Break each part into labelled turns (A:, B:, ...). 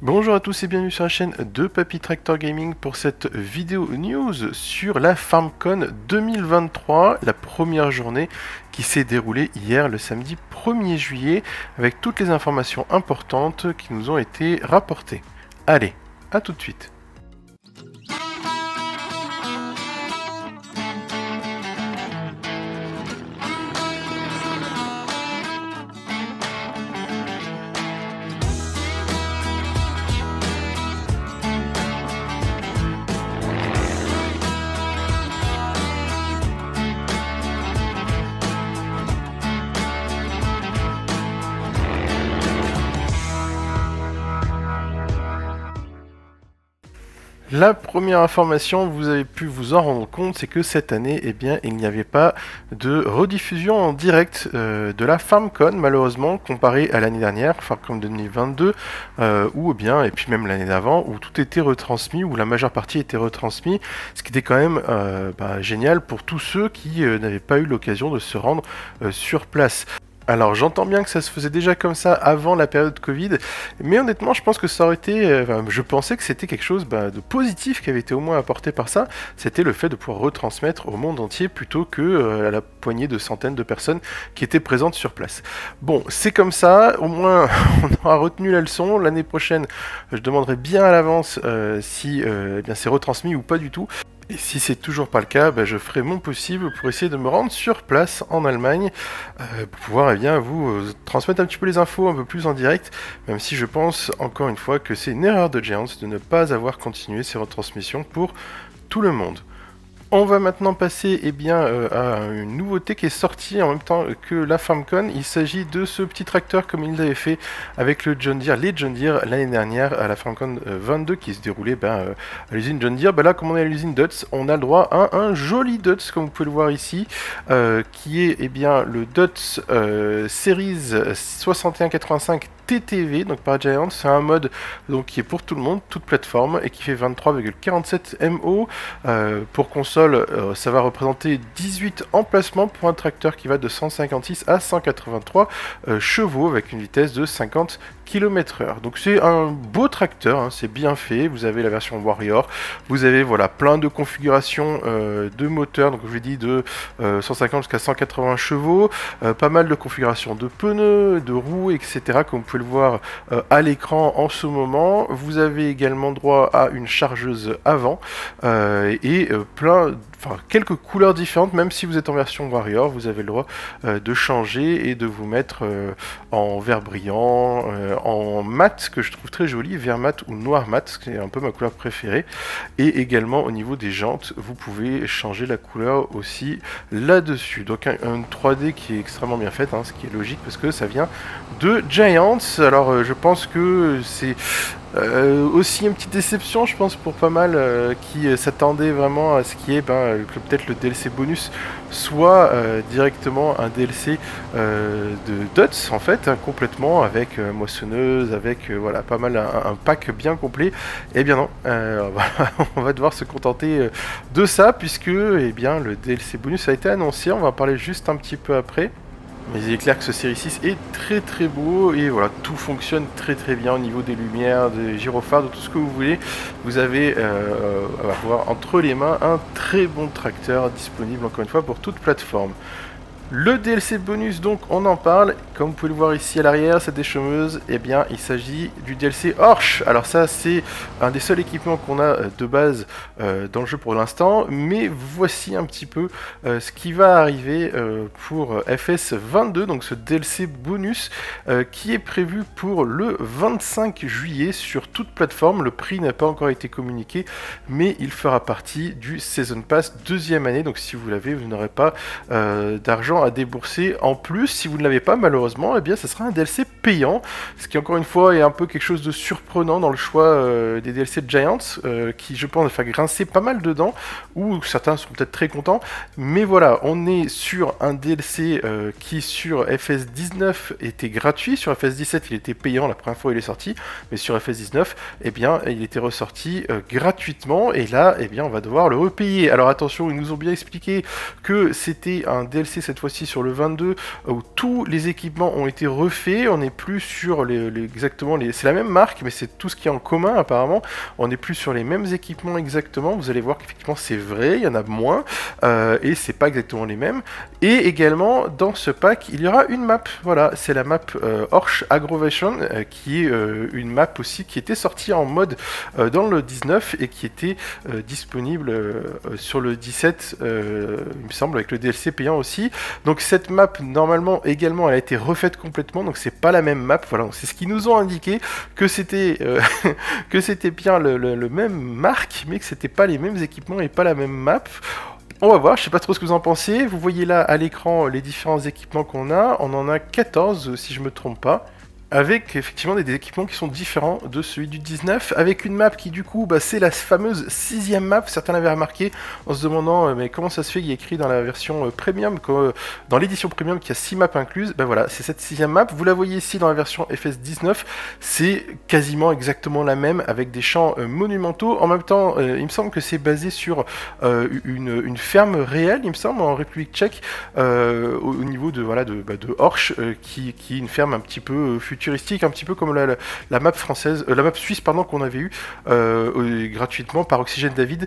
A: Bonjour à tous et bienvenue sur la chaîne de Papy Tractor Gaming pour cette vidéo news sur la FarmCon 2023, la première journée qui s'est déroulée hier le samedi 1er juillet avec toutes les informations importantes qui nous ont été rapportées. Allez, à tout de suite. La première information, vous avez pu vous en rendre compte, c'est que cette année, eh bien, il n'y avait pas de rediffusion en direct de la FarmCon, malheureusement, comparé à l'année dernière, FarmCon 2022, ou bien, et puis même l'année d'avant, où tout était retransmis, où la majeure partie était retransmis, ce qui était quand même génial pour tous ceux qui n'avaient pas eu l'occasion de se rendre sur place. Alors j'entends bien que ça se faisait déjà comme ça avant la période Covid, mais honnêtement je pense que ça aurait été, je pensais que c'était quelque chose de positif qui avait été au moins apporté par ça, c'était le fait de pouvoir retransmettre au monde entier plutôt que à la poignée de centaines de personnes qui étaient présentes sur place. Bon, c'est comme ça, au moins on aura retenu la leçon, l'année prochaine je demanderai bien à l'avance si c'est retransmis ou pas du tout. Et si c'est toujours pas le cas, je ferai mon possible pour essayer de me rendre sur place en Allemagne pour pouvoir vous transmettre un petit peu les infos un peu plus en direct, même si je pense encore une fois que c'est une erreur de Giants de ne pas avoir continué ces retransmissions pour tout le monde. On va maintenant passer à une nouveauté qui est sortie en même temps que la FarmCon. Il s'agit de ce petit tracteur comme il l'avait fait avec le John Deere, les John Deere l'année dernière à la FarmCon 22 qui se déroulait à l'usine John Deere. Là, comme on est à l'usine Dutz, on a le droit à un joli Dutz comme vous pouvez le voir ici, qui est le Dutz Series 6185 TTV, donc par Giants. C'est un mode qui est pour tout le monde, toute plateforme, et qui fait 23,47 MO pour console. Ça va représenter 18 emplacements pour un tracteur qui va de 156 à 183 chevaux avec une vitesse de 50 km/h. Donc c'est un beau tracteur, c'est bien fait. Vous avez la version Warrior, vous avez plein de configurations de moteurs, donc je vous ai dit de 150 jusqu'à 180 chevaux, pas mal de configurations de pneus, de roues, etc. comme vous pouvez le voir à l'écran en ce moment. Vous avez également droit à une chargeuse avant et quelques couleurs différentes. Même si vous êtes en version Warrior, vous avez le droit de changer et de vous mettre en vert brillant, en mat, que je trouve très joli, vert mat ou noir mat, c'est un peu ma couleur préférée. Et également au niveau des jantes, vous pouvez changer la couleur aussi là-dessus. Donc une 3D qui est extrêmement bien faite, ce qui est logique parce que ça vient de Giants. Alors je pense que c'est aussi une petite déception, je pense, pour pas mal qui s'attendaient vraiment à ce qui est que peut-être le DLC bonus soit directement un DLC de Dutz en fait, complètement avec moissonneuse, avec pas mal un pack bien complet. Et bien non, on va devoir se contenter de ça puisque le DLC bonus a été annoncé. On va en parler juste un petit peu après. Mais il est clair que ce série 6 est très très beau et tout fonctionne très très bien au niveau des lumières, des gyrophares, de tout ce que vous voulez. Vous avez avoir entre les mains un très bon tracteur disponible encore une fois pour toute plateforme. Le DLC bonus, donc, on en parle. Comme vous pouvez le voir ici à l'arrière, cette déchômeuse, il s'agit du DLC Horsch. Alors ça, c'est un des seuls équipements qu'on a de base dans le jeu pour l'instant. Mais voici un petit peu ce qui va arriver pour FS22, donc ce DLC bonus qui est prévu pour le 25 juillet sur toute plateforme. Le prix n'a pas encore été communiqué, mais il fera partie du Season Pass deuxième année. Donc si vous l'avez, vous n'aurez pas d'argent à débourser en plus. Si vous ne l'avez pas, malheureusement, ça sera un DLC payant, ce qui encore une fois est un peu quelque chose de surprenant dans le choix des DLC de Giants, qui je pense va faire grincer pas mal dedans, ou certains sont peut-être très contents, mais voilà, on est sur un DLC qui sur FS19 était gratuit, sur FS17 il était payant la première fois où il est sorti, mais sur FS19 il était ressorti gratuitement, et là on va devoir le repayer. Alors attention, ils nous ont bien expliqué que c'était un DLC cette fois fois-ci sur le 22, où tous les équipements ont été refaits. On n'est plus sur exactement les... C'est la même marque, mais c'est tout ce qui est en commun apparemment. On n'est plus sur les mêmes équipements exactement. Vous allez voir qu'effectivement c'est vrai, il y en a moins, et c'est pas exactement les mêmes. Et également, dans ce pack, il y aura une map. Voilà, c'est la map Orch Aggravation, qui est une map aussi qui était sortie en mode dans le 19 et qui était disponible sur le 17, il me semble, avec le DLC payant aussi. Donc cette map, normalement, également, elle a été refaite complètement, donc c'est pas la même map. Voilà, c'est ce qu'ils nous ont indiqué, que c'était que c'était bien le même marque, mais que c'était pas les mêmes équipements et pas la même map. On va voir, je sais pas trop ce que vous en pensez. Vous voyez là à l'écran les différents équipements qu'on a. On en a 14 si je me trompe pas. Avec effectivement des équipements qui sont différents de celui du 19, avec une map qui du coup, c'est la fameuse 6ème map. Certains l'avaient remarqué en se demandant mais comment ça se fait qu'il y a écrit dans la version premium, dans l'édition premium qu'il y a 6 maps incluses. Voilà, c'est cette 6ème map. Vous la voyez ici dans la version FS19, c'est quasiment exactement la même avec des champs monumentaux. En même temps, il me semble que c'est basé sur une ferme réelle, il me semble, en République tchèque, au niveau de Orch, qui est une ferme un petit peu futuristique, un petit peu comme la map française, la map suisse pardon, qu'on avait eu gratuitement par Oxygène David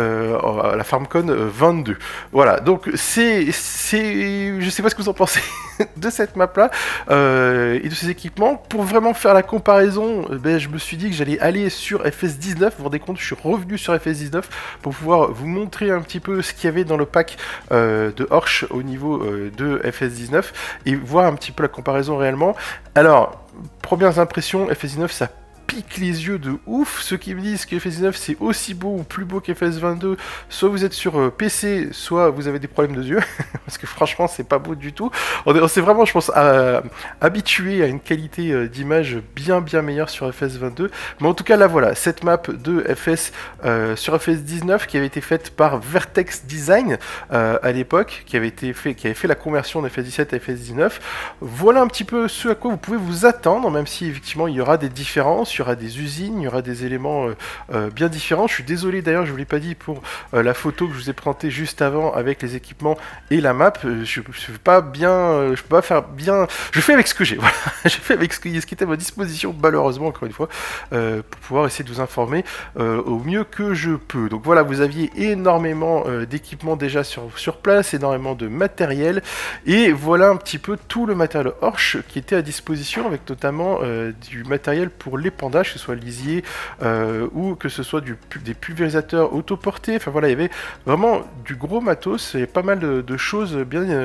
A: à la FarmCon 22. Voilà, donc je sais pas ce que vous en pensez de cette map là et de ces équipements. Pour vraiment faire la comparaison, je me suis dit que j'allais aller sur FS19. Vous vous rendez compte, je suis revenu sur FS19 pour pouvoir vous montrer un petit peu ce qu'il y avait dans le pack de Orch au niveau de FS19 et voir un petit peu la comparaison réellement. Alors, premières impressions, FS19 ça pique les yeux de ouf. Ceux qui me disent que FS19 c'est aussi beau ou plus beau qu'FS22, soit vous êtes sur PC, soit vous avez des problèmes de yeux, parce que franchement c'est pas beau du tout. On s'est vraiment, je pense, habitué à une qualité d'image bien meilleure sur FS22. Mais en tout cas là voilà, cette map de FS sur FS19 qui avait été faite par Vertex Design à l'époque, qui avait fait la conversion de FS17 à FS19. Voilà un petit peu ce à quoi vous pouvez vous attendre, même si effectivement il y aura des différences. Il y aura des usines, il y aura des éléments bien différents. Je suis désolé d'ailleurs, je ne vous l'ai pas dit pour la photo que je vous ai présentée juste avant avec les équipements et la map. Je ne peux pas bien, je peux pas faire bien. Je fais avec ce que j'ai. Voilà, je fais avec ce qui était à ma disposition, malheureusement encore une fois, pour pouvoir essayer de vous informer au mieux que je peux. Donc voilà, vous aviez énormément d'équipements déjà sur place, énormément de matériel, et voilà un petit peu tout le matériel Orch qui était à disposition, avec notamment du matériel pour l'épandage, que ce soit lisier ou que ce soit des pulvérisateurs autoportés. Enfin voilà, il y avait vraiment du gros matos et pas mal de choses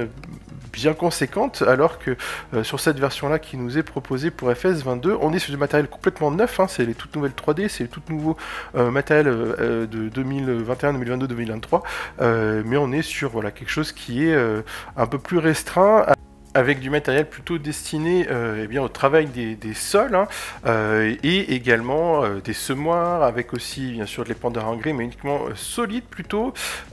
A: bien conséquentes, alors que sur cette version là qui nous est proposée pour FS22, on est sur du matériel complètement neuf, c'est les toutes nouvelles 3D, c'est les tout nouveaux matériel de 2021, 2022, 2023, mais on est sur quelque chose qui est un peu plus restreint, avec du matériel plutôt destiné au travail des sols, et également des semoirs, avec aussi bien sûr de l'épandeur engrais, mais uniquement solide plutôt,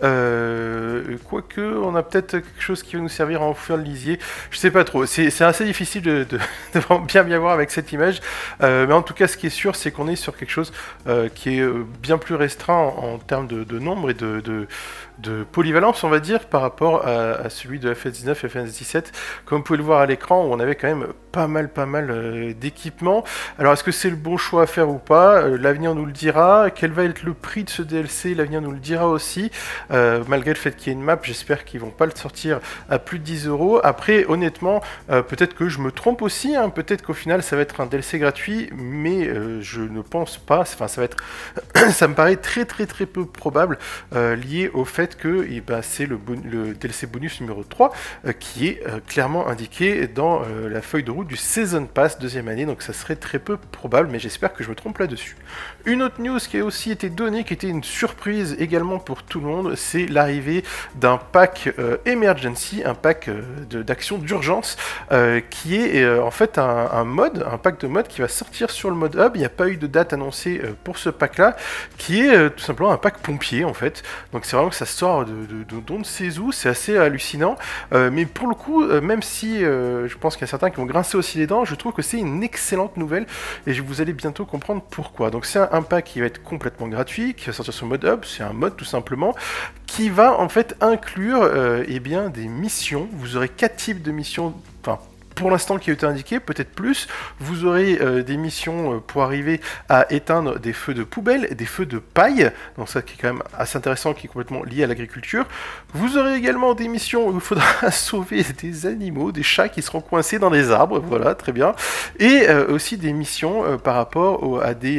A: quoique on a peut-être quelque chose qui va nous servir à enfourner le lisier, je sais pas trop, c'est assez difficile de bien voir avec cette image, mais en tout cas ce qui est sûr c'est qu'on est sur quelque chose qui est bien plus restreint en termes de nombre et de polyvalence, on va dire, par rapport à celui de FS19 et FS17. Comme vous pouvez le voir à l'écran, où on avait quand même pas mal d'équipements. Alors, est-ce que c'est le bon choix à faire ou pas? L'avenir nous le dira. Quel va être le prix de ce DLC? L'avenir nous le dira aussi. Malgré le fait qu'il y ait une map, j'espère qu'ils vont pas le sortir à plus de 10 €. Après, honnêtement, peut-être que je me trompe aussi. Peut-être qu'au final, ça va être un DLC gratuit, mais je ne pense pas. Enfin, ça va être... ça me paraît très peu probable, lié au fait que c'est le DLC bonus numéro 3 qui est clairement indiqué dans la feuille de route du Season Pass deuxième année, donc ça serait très peu probable, mais j'espère que je me trompe là-dessus. Une autre news qui a aussi été donnée, qui était une surprise également pour tout le monde, c'est l'arrivée d'un pack Emergency, un pack d'action d'urgence, qui est en fait un pack de mode qui va sortir sur le mode hub. Il n'y a pas eu de date annoncée pour ce pack là, qui est tout simplement un pack pompier en fait, donc c'est vraiment que ça sort d'on ne sait où, c'est assez hallucinant. Mais pour le coup, même si je pense qu'il y a certains qui vont grincer aussi les dents, je trouve que c'est une excellente nouvelle et vous allez bientôt comprendre pourquoi. Donc c'est un pack qui va être complètement gratuit, qui va sortir sur mode hub, c'est un mode tout simplement, qui va en fait inclure eh bien, des missions. Vous aurez 4 types de missions, enfin pour l'instant qui a été indiqué, peut-être plus. Vous aurez des missions pour arriver à éteindre des feux de poubelle, des feux de paille, donc ça qui est quand même assez intéressant, qui est complètement lié à l'agriculture. Vous aurez également des missions où il faudra sauver des animaux, des chats qui seront coincés dans les arbres, voilà, très bien. Et aussi des missions par rapport à des,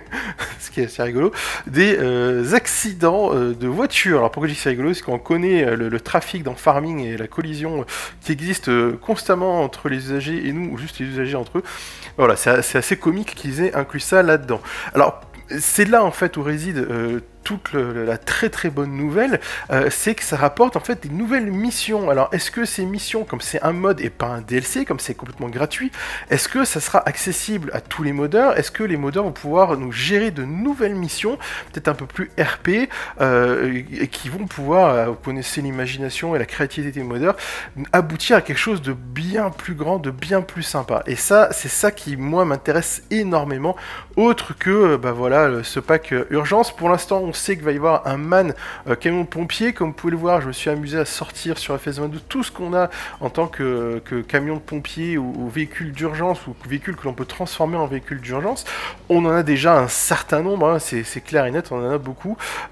A: ce qui est assez rigolo, des accidents de voiture. Alors pourquoi je dis que c'est rigolo, c'est qu'on connaît le trafic dans Farming et la collision qui existe constamment entre les usagers et nous, ou juste les usagers entre eux. Voilà, c'est assez comique qu'ils aient inclus ça là-dedans. Alors, c'est là en fait où réside toute la très très bonne nouvelle, c'est que ça rapporte en fait des nouvelles missions. Alors est-ce que ces missions, comme c'est un mode et pas un DLC, comme c'est complètement gratuit, est-ce que ça sera accessible à tous les modeurs? Est-ce que les modeurs vont pouvoir nous gérer de nouvelles missions, peut-être un peu plus RP, et qui vont pouvoir, vous connaissez l'imagination et la créativité des modeurs, aboutir à quelque chose de bien plus grand, de bien plus sympa. Et ça, c'est ça qui moi m'intéresse énormément, autre que bah voilà, ce pack urgence. Pour l'instant, on sait qu'il va y avoir un man camion de pompier. Comme vous pouvez le voir, je me suis amusé à sortir sur FS22 tout ce qu'on a en tant que camion de pompier ou véhicule d'urgence ou véhicule que l'on peut transformer en véhicule d'urgence. On en a déjà un certain nombre, hein, c'est clair et net, on en a beaucoup,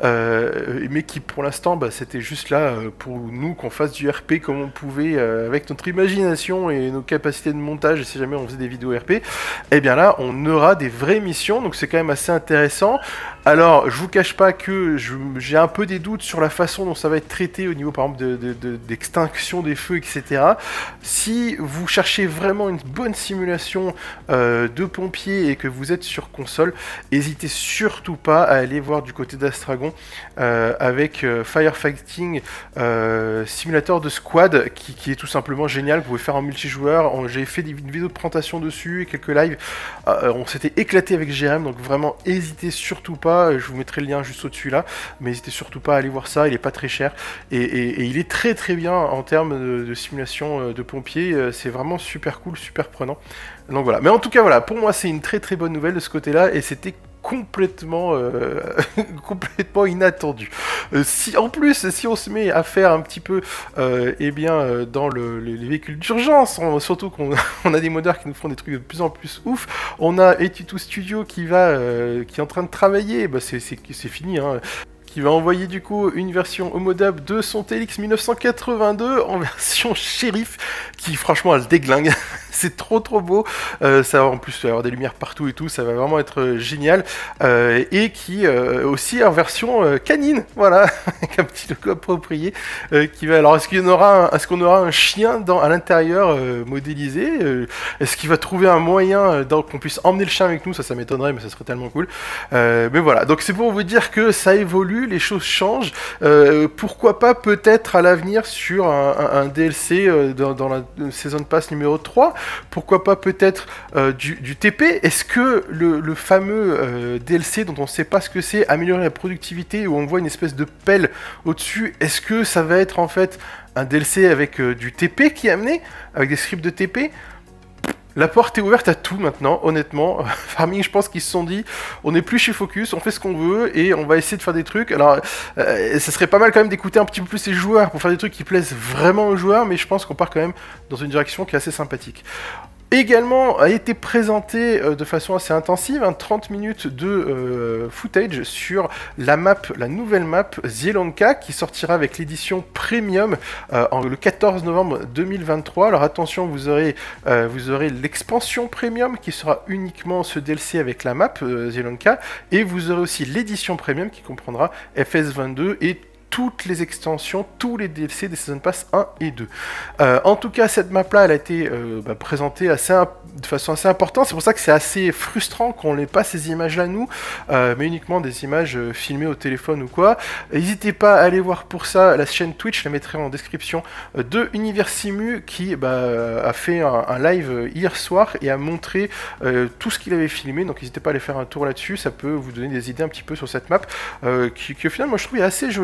A: mais qui pour l'instant, bah, c'était juste là pour nous qu'on fasse du RP comme on pouvait avec notre imagination et nos capacités de montage, si jamais on faisait des vidéos RP. Et bien là, on aura des vraies missions, donc c'est quand même assez intéressant. Alors, je vous cache pas que j'ai un peu des doutes sur la façon dont ça va être traité au niveau, par exemple, d'extinction des feux, etc. Si vous cherchez vraiment une bonne simulation de pompier et que vous êtes sur console, n'hésitez surtout pas à aller voir du côté d'Astragon avec Firefighting Simulator de Squad, qui est tout simplement génial. Vous pouvez faire en multijoueur. J'ai fait une vidéo de présentation dessus et quelques lives. On s'était éclaté avec GRM, donc vraiment, n'hésitez surtout pas. Je vous mettrai le lien juste au-dessus là, mais n'hésitez surtout pas à aller voir ça, il est pas très cher et il est très très bien en termes de simulation de pompiers, c'est vraiment super cool, super prenant. Donc voilà, mais en tout cas voilà, pour moi c'est une très très bonne nouvelle de ce côté-là et c'était complètement complètement inattendu. En plus, si on se met à faire un petit peu eh bien dans les véhicules d'urgence, surtout qu'on a des modeurs qui nous font des trucs de plus en plus ouf, on a Etuto Studio qui est en train de travailler, bah c'est fini, hein, qui va envoyer du coup une version homodub de son TLX 1982 en version shérif, qui franchement elle déglingue. C'est trop beau, ça va en plus avoir des lumières partout et tout, ça va vraiment être génial, et qui aussi en version canine, voilà, avec un petit logo approprié, qui va. Alors est-ce qu'on aura un chien à l'intérieur modélisé, est-ce qu'il va trouver un moyen qu'on puisse emmener le chien avec nous? Ça m'étonnerait, mais ça serait tellement cool. Mais voilà, donc c'est pour vous dire que ça évolue, les choses changent, pourquoi pas peut-être à l'avenir sur un DLC dans la Season Pass numéro 3. Pourquoi pas peut-être du TP? Est-ce que le fameux DLC dont on ne sait pas ce que c'est, améliorer la productivité, où on voit une espèce de pelle au-dessus, est-ce que ça va être en fait un DLC avec du TP qui est amené, avec des scripts de TP? La porte est ouverte à tout maintenant, honnêtement. Farming, je pense qu'ils se sont dit, on n'est plus chez Focus, on fait ce qu'on veut et on va essayer de faire des trucs. Alors, ça serait pas mal quand même d'écouter un petit peu plus les joueurs pour faire des trucs qui plaisent vraiment aux joueurs, mais je pense qu'on part quand même dans une direction qui est assez sympathique. Également a été présenté de façon assez intensive 30 minutes de footage sur la nouvelle map Zielonka qui sortira avec l'édition premium le 14 novembre 2023. Alors attention, vous aurez l'expansion premium qui sera uniquement ce DLC avec la map Zielonka, et vous aurez aussi l'édition premium qui comprendra FS22 et toutes les extensions, tous les DLC des Season Pass 1 et 2. En tout cas, cette map-là, elle a été présentée de façon assez importante. C'est pour ça que c'est assez frustrant qu'on n'ait pas ces images-là, nous, mais uniquement des images filmées au téléphone ou quoi. N'hésitez pas à aller voir pour ça la chaîne Twitch, je la mettrai en description, de Universimu, qui a fait un live hier soir et a montré tout ce qu'il avait filmé. Donc n'hésitez pas à aller faire un tour là-dessus, ça peut vous donner des idées un petit peu sur cette map, qui au final, moi je trouve est assez jolie, assez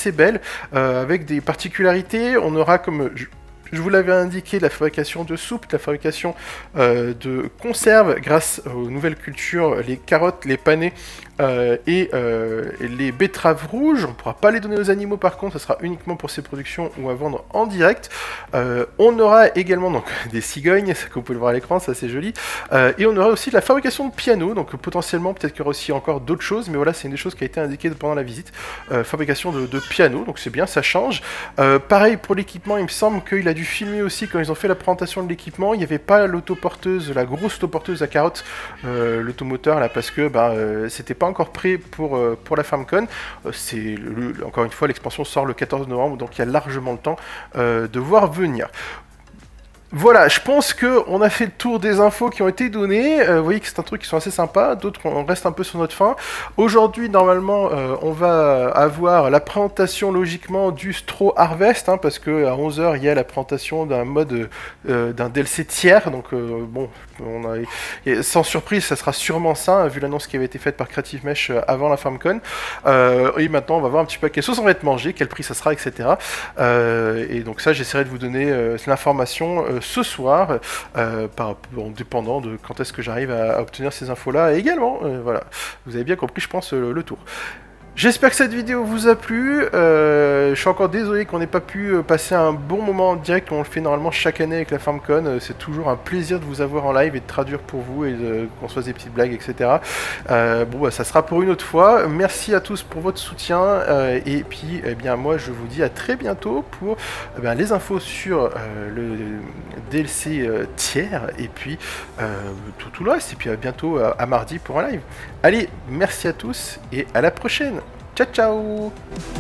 A: assez belle, avec des particularités. On aura, comme je vous l'avais indiqué, la fabrication de soupe, la fabrication de conserves grâce aux nouvelles cultures, les carottes, les panais et les betteraves rouges. On ne pourra pas les donner aux animaux par contre, ce sera uniquement pour ces productions ou à vendre en direct. On aura également donc des cigognes, ça que vous pouvez le voir à l'écran, ça c'est joli. Et on aura aussi de la fabrication de pianos, donc potentiellement peut-être qu'il y aura aussi encore d'autres choses, mais voilà, c'est une des choses qui a été indiquée pendant la visite. Fabrication de pianos, donc c'est bien, ça change. Pareil pour l'équipement, il me semble qu'il a dû filmer aussi quand ils ont fait la présentation de l'équipement. Il n'y avait pas l'autoporteuse, la grosse autoporteuse à carottes, l'automoteur là, parce que c'était pas encore prêt pour la FarmCon. Encore une fois, l'expansion sort le 14 novembre, donc il y a largement le temps de voir venir. Voilà, je pense qu'on a fait le tour des infos qui ont été données. Vous voyez que c'est un truc qui sont assez sympas, d'autres on reste un peu sur notre faim. Aujourd'hui, normalement, on va avoir la présentation logiquement du Straw Harvest, hein, parce qu'à 11 h, il y a la présentation d'un mode, d'un DLC tiers. Donc, bon, sans surprise, ça sera sûrement ça, vu l'annonce qui avait été faite par Creative Mesh avant la FarmCon. Et maintenant, on va voir un petit peu à quelle sauce on va être mangé, quel prix ça sera, etc. Et donc ça, j'essaierai de vous donner l'information ce soir, en dépendant de quand est-ce que j'arrive à obtenir ces infos-là. Et également, voilà, vous avez bien compris, je pense, le tour. J'espère que cette vidéo vous a plu. Je suis encore désolé qu'on n'ait pas pu passer un bon moment en direct, comme on le fait normalement chaque année avec la FarmCon. C'est toujours un plaisir de vous avoir en live et de traduire pour vous et qu'on se fasse des petites blagues, etc. Ça sera pour une autre fois. Merci à tous pour votre soutien. Et puis, eh bien, moi, je vous dis à très bientôt pour les infos sur le DLC tiers et puis tout le reste. Et puis à bientôt à mardi pour un live. Allez, merci à tous et à la prochaine. Ciao, ciao!